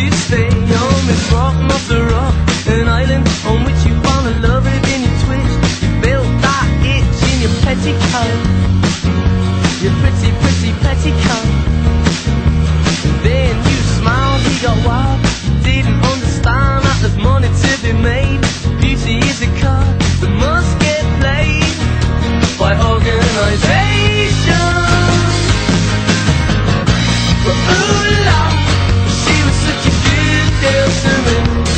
you stay on this rock, not the rock, an island on which you found a lover in your twist. You felt that itch in your petticoat, your pretty, pretty petticoat. And then you smiled, he got wild, didn't understand that there's money to be made. Beauty is a card that must get played by organization. But ooh la, she was such a good girl to me.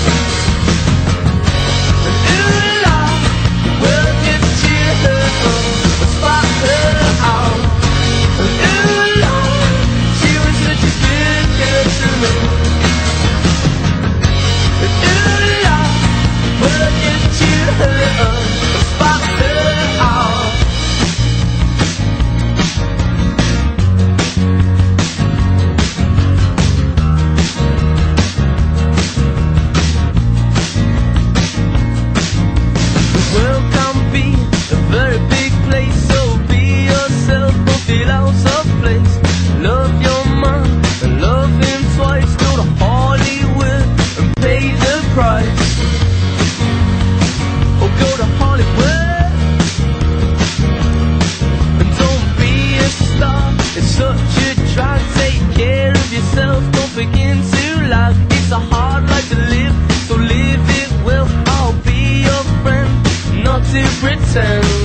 And ooh la, well just cheer her up, spot her out. And ooh la, she was such a good girl to me. And ooh la, well just cheer her up, spot her out. The world can be a very big place, so be yourself, don't feel out of place. Love your man and love him twice. Go to Hollywood and pay the price. Or go to Hollywood and don't be a star. It's such a drag. Take care of yourself, don't begin to lag. It's a hard life to live, so live it well. I'll be your friend, not to pretend.